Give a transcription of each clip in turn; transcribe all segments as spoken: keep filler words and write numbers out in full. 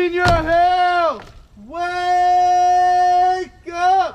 in your health! Wake up!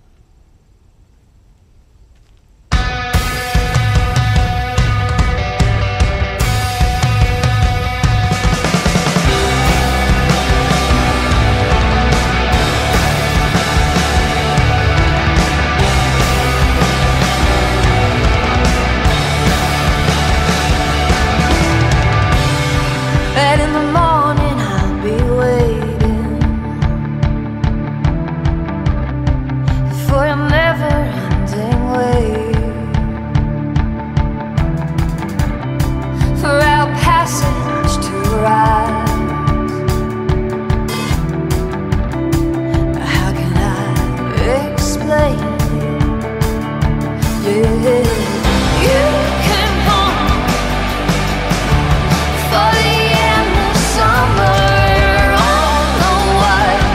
And in the morning I'll be waiting for your never-ending wait, for our passage to rise. How can I explain it? Yeah, you came home for the summer on the white.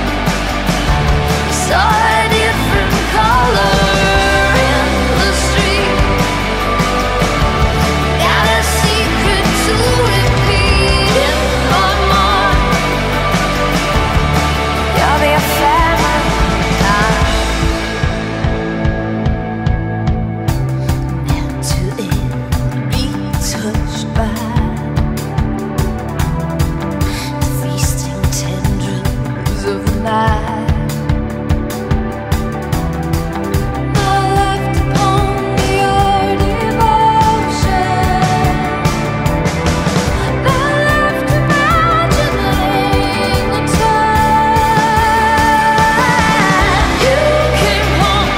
Saw a different color in the street. Got a secret to repeat in my mind. You're the ephemeral kind, and to it be touched by of the night. Not left upon your devotion, not left imagining the time you came home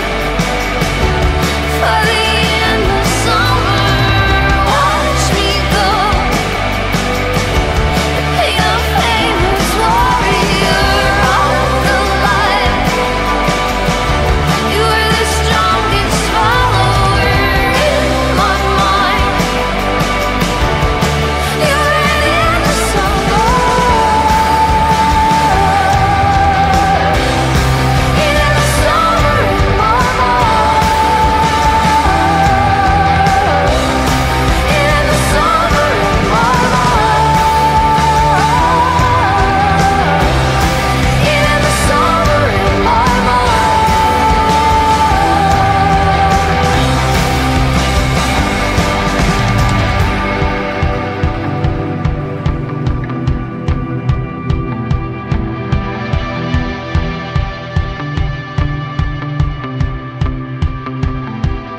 for the end of summer. Watch me go, paint a famous warrior.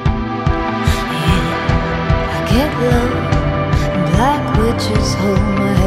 Get low, and black witches hold my